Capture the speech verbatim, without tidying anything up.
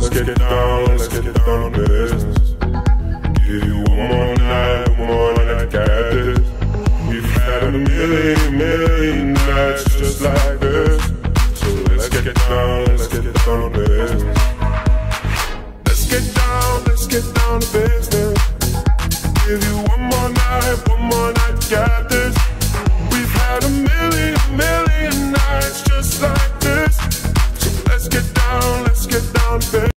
let's get down, let's get down to business. Give you one more night, one more night, I got this. We've had a million, million nights just like this. So let's get down, let's get down to business.